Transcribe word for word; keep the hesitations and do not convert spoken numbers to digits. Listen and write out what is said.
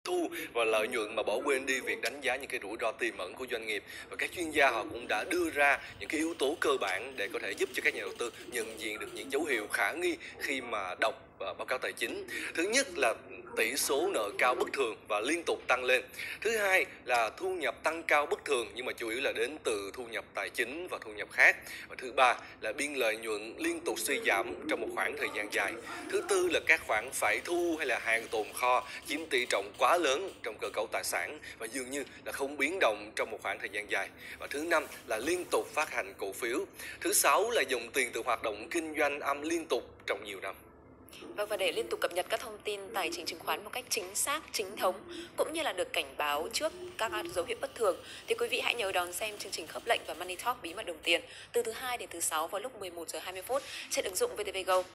thu và lợi nhuận mà bỏ quên đi việc đánh giá những cái rủi ro tiềm ẩn của doanh nghiệp. Và các chuyên gia họ cũng đã đưa ra những cái yếu tố cơ bản để có thể giúp cho các nhà đầu tư nhận diện được những dấu hiệu khả nghi khi mà đọc ờ, báo cáo tài chính. Thứ nhất là tỷ số nợ cao bất thường và liên tục tăng lên. Thứ hai là thu nhập tăng cao bất thường nhưng mà chủ yếu là đến từ thu nhập tài chính và thu nhập khác. Và thứ ba là biên lợi nhuận liên tục suy giảm trong một khoảng thời gian dài. Thứ tư là các khoản phải thu hay là hàng tồn kho chiếm tỷ trọng quá lớn trong cơ cấu tài sản và dường như là không biến động trong một khoảng thời gian dài. Và thứ năm là liên tục phát hành cổ phiếu. Thứ sáu là dòng tiền từ hoạt động kinh doanh âm liên tục trong nhiều năm. Vâng, và để liên tục cập nhật các thông tin tài chính chứng khoán một cách chính xác, chính thống cũng như là được cảnh báo trước các dấu hiệu bất thường thì quý vị hãy nhớ đón xem chương trình khớp lệnh và Money Talk bí mật đồng tiền từ thứ hai đến thứ sáu vào lúc mười một giờ hai mươi phút trên ứng dụng vê tê vê Go.